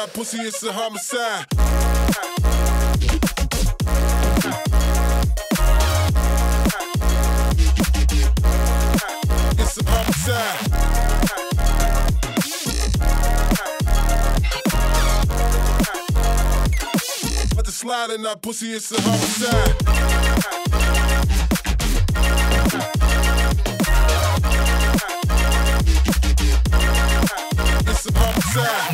that pussy, it's a homicide. It's a homicide. But the slide in that pussy, it's a homicide. It's a homicide.